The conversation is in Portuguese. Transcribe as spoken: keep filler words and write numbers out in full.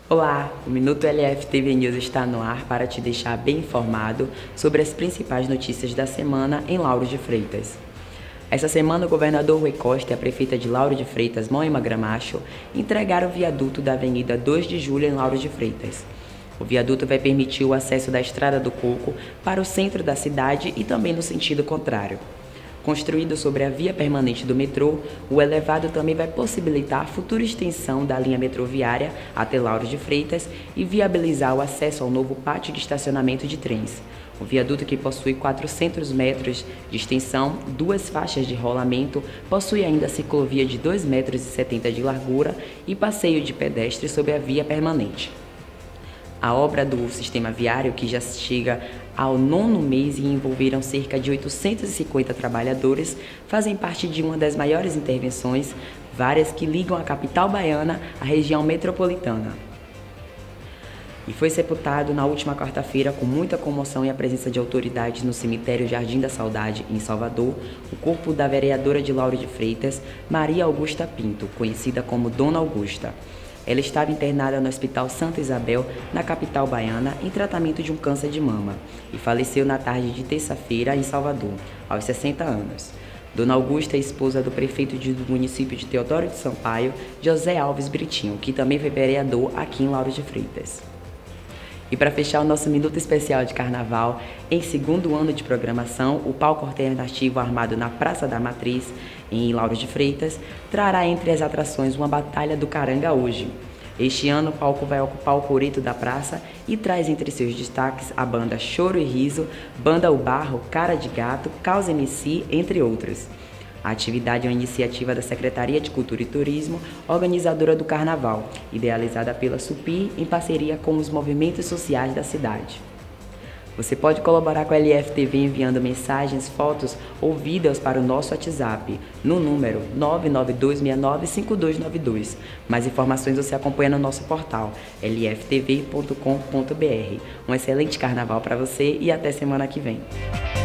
Olá, o Minuto L F T V News está no ar para te deixar bem informado sobre as principais notícias da semana em Lauro de Freitas. Essa semana, o governador Rui Costa e a prefeita de Lauro de Freitas, Moema Gramacho, entregaram o viaduto da Avenida dois de Julho em Lauro de Freitas. O viaduto vai permitir o acesso da Estrada do Coco para o centro da cidade e também no sentido contrário. Construído sobre a via permanente do metrô, o elevado também vai possibilitar a futura extensão da linha metroviária até Lauro de Freitas e viabilizar o acesso ao novo pátio de estacionamento de trens. O viaduto, que possui quatrocentos metros de extensão, duas faixas de rolamento, possui ainda a ciclovia de dois metros e setenta de largura e passeio de pedestres sobre a via permanente. A obra do sistema viário, que já chega ao nono mês e envolveram cerca de oitocentos e cinquenta trabalhadores, fazem parte de uma das maiores intervenções, várias que ligam a capital baiana à região metropolitana. E foi sepultado na última quarta-feira, com muita comoção e a presença de autoridades no cemitério Jardim da Saudade, em Salvador, o corpo da vereadora de Lauro de Freitas, Maria Augusta Pinto, conhecida como Dona Augusta. Ela estava internada no Hospital Santa Isabel, na capital baiana, em tratamento de um câncer de mama, e faleceu na tarde de terça-feira em Salvador, aos sessenta anos. Dona Augusta é esposa do prefeito do município de Teodoro de Sampaio, José Alves Britinho, que também foi vereador aqui em Lauro de Freitas. E para fechar o nosso Minuto Especial de Carnaval, em segundo ano de programação, o palco alternativo armado na Praça da Matriz, em Lauro de Freitas, trará entre as atrações uma Batalha do Caranga hoje. Este ano, o palco vai ocupar o coreto da praça e traz entre seus destaques a banda Choro e Riso, Banda O Barro, Cara de Gato, Caos M C, entre outros. A atividade é uma iniciativa da Secretaria de Cultura e Turismo, organizadora do Carnaval, idealizada pela SUPIR em parceria com os movimentos sociais da cidade. Você pode colaborar com a L F T V enviando mensagens, fotos ou vídeos para o nosso WhatsApp, no número nove nove dois seis nove cinco dois nove dois. Mais informações você acompanha no nosso portal l f t v ponto com ponto b r. Um excelente carnaval para você e até semana que vem.